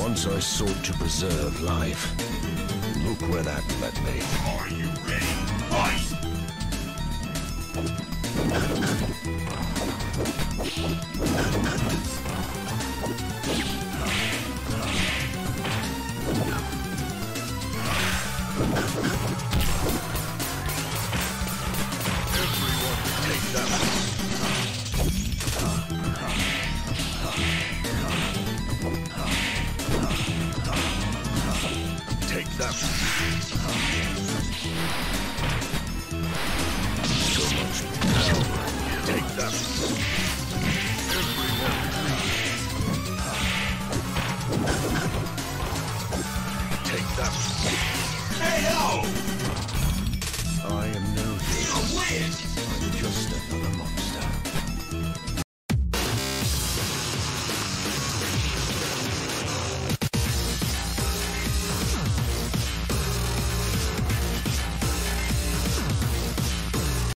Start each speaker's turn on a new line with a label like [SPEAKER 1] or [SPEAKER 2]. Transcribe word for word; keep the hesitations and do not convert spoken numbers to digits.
[SPEAKER 1] Once I sought to preserve life. Look where that led me.
[SPEAKER 2] Are you ready? Fight!
[SPEAKER 1] Everyone take that. Take that. So much power. Take that.